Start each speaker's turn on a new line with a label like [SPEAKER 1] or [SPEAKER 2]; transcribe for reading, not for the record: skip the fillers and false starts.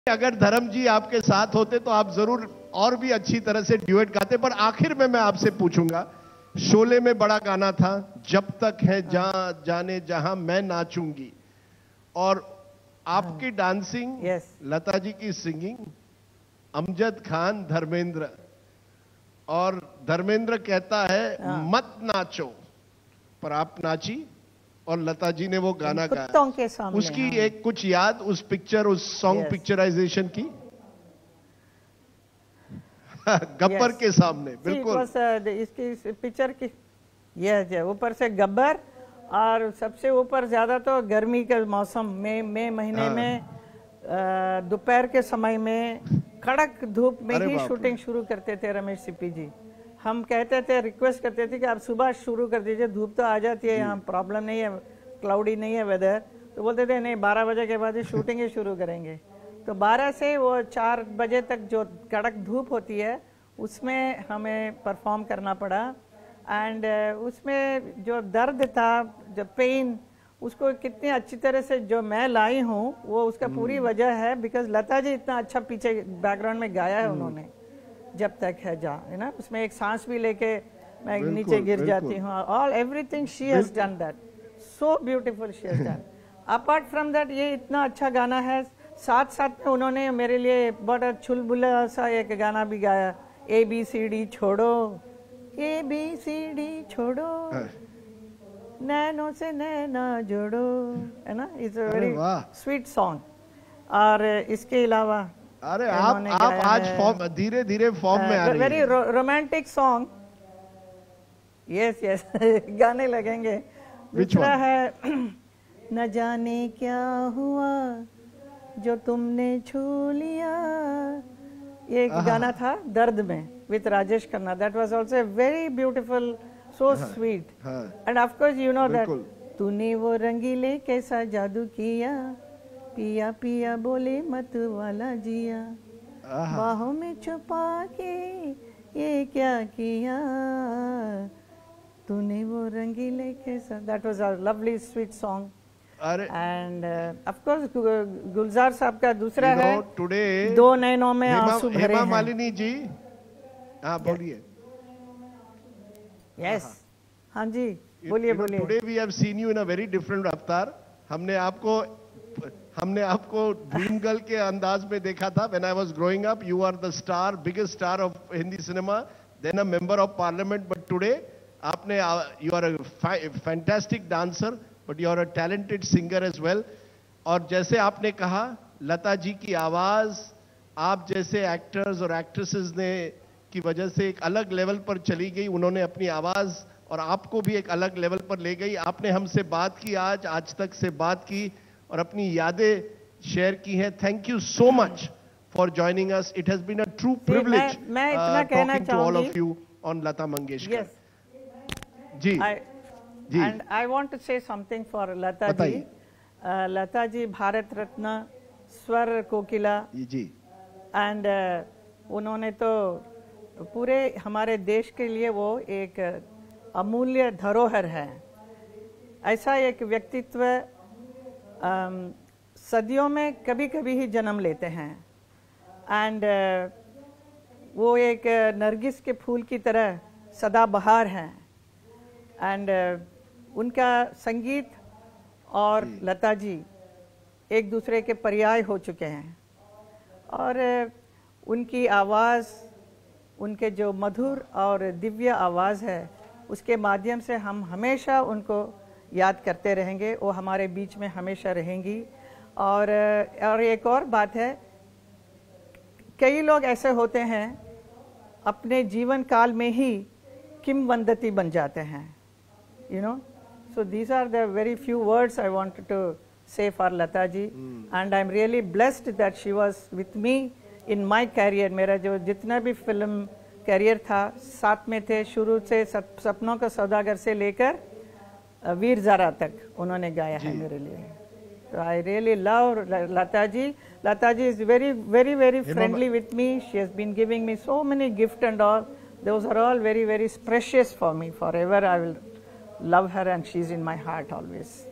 [SPEAKER 1] अगर धर्म जी आपके साथ होते तो आप जरूर और भी अच्छी तरह से ड्यूएट गाते। पर आखिर में मैं आपसे पूछूंगा, शोले में बड़ा गाना था, जब तक है जाने जहां मैं नाचूंगी, और आपकी डांसिंग, लता जी की सिंगिंग, अमजद खान, धर्मेंद्र, और धर्मेंद्र कहता है मत नाचो, पर आप नाची और लता जी ने वो गाना गाया। उसकी एक कुछ याद, उस पिक्चर, उस सॉन्ग पिक्चराइजेशन की? गब्बर के सामने बिल्कुल
[SPEAKER 2] इसकी पिक्चर की ऊपर से गब्बर, और सबसे ऊपर ज्यादा तो गर्मी के मौसम मई महीने में दोपहर के समय में कड़क धूप में ही शूटिंग शुरू करते थे रमेश सिप्पी जी। हम कहते थे, रिक्वेस्ट करते थे कि आप सुबह शुरू कर दीजिए, धूप तो आ जाती है यहाँ, प्रॉब्लम नहीं है, क्लाउडी नहीं है वेदर। तो बोलते थे नहीं, 12 बजे के बाद ही शूटिंग ही शुरू करेंगे। तो 12 से वो 4 बजे तक जो कड़क धूप होती है उसमें हमें परफॉर्म करना पड़ा। एंड उसमें जो दर्द था, जो पेन, उसको कितनी अच्छी तरह से जो मैं लाई हूँ, वो उसका पूरी वजह है बिकॉज लता जी इतना अच्छा पीछे बैकग्राउंड में गाया है उन्होंने, जब तक है जा, है ना। उसमें एक सांस भी लेके मैं नीचे गिर जाती हूँ। All everything she has done that, so beautiful she has done. Apart from that ये इतना अच्छा गाना है। साथ साथ में उन्होंने मेरे लिए बड़ा चुलबुला सा एक गाना भी गाया, ABCD छोड़ो, ABCD छोड़ो, नैनों से नैना जोड़ो, है ना। It's a very sweet song. और इसके अलावा
[SPEAKER 1] अरे आप आज फॉर्म, धीरे धीरे फॉर्म में आ रही हैं।
[SPEAKER 2] वेरी रोमांटिक सॉन्ग, यस गाने लगेंगे। दूसरा है न जाने क्या हुआ जो तुमने छू लिया, ये गाना था दर्द में with Rajesh Khanna. That was also very beautiful, so sweet. And of course you know that, तूने वो रंगीले कैसा जादू किया, पिया पिया बोले मत वाला जिया, बाहों में छुपा के ये क्या किया, तूने वो रंगीले कैसा। That was a lovely sweet song. And of course Gulzar साहब का दूसरा है
[SPEAKER 1] टुडे,
[SPEAKER 2] दो नैनों में आंसू भरे हैं।
[SPEAKER 1] हेमा मालिनी जी, हाँ बोलिए।
[SPEAKER 2] यस, हाँ जी बोलिए बोलिए।
[SPEAKER 1] Today we have seen you in a very different avatar. हमने आपको ड्रीम गर्ल के अंदाज में देखा था। When I was growing up, you are the star, biggest star of Hindi cinema, then a member of parliament. But today आपने, you are a fantastic dancer, but you are a talented singer as well. और जैसे आपने कहा, लता जी की आवाज आप जैसे actors और एक्ट्रेसेस ने की वजह से एक अलग लेवल पर चली गई। उन्होंने अपनी आवाज और आपको भी एक अलग लेवल पर ले गई। आपने हमसे बात की, आज तक से बात की और अपनी यादें शेयर की हैं। Thank you so much for joining us. It has been a true privilege talking to all of you on Lata Mangeshkar. Ji ji,
[SPEAKER 2] and I want to say something for Lata ji. Lata ji Bharat Ratna, स्वर कोकिला
[SPEAKER 1] जी,
[SPEAKER 2] एंड उन्होंने तो पूरे हमारे देश के लिए वो एक अमूल्य धरोहर है। ऐसा एक व्यक्तित्व सदियों में कभी कभी ही जन्म लेते हैं। एंड वो एक नरगिस के फूल की तरह सदाबहार हैं। एंड उनका संगीत और लता जी एक दूसरे के पर्याय हो चुके हैं। और उनकी आवाज़, उनके जो मधुर और दिव्य आवाज़ है, उसके माध्यम से हम हमेशा उनको याद करते रहेंगे। वो हमारे बीच में हमेशा रहेंगी। और एक और बात है, कई लोग ऐसे होते हैं अपने जीवन काल में ही किंवदंती बन जाते हैं, you know. So these are the very few words I wanted to say for Lata ji. And I'm really blessed that she was with me in my career. मेरा जो जितना भी फिल्म करियर था, साथ में थे शुरू से। सपनों का सौदागर से लेकर वीर ज़ारा तक उन्होंने गाया है मेरे लिए। So I really love Lata ji. Lata ji is very, very, very friendly with me. She has been giving me so many gifts and all. Those are all very, very precious for me. Forever I will love her, and she's in my heart always.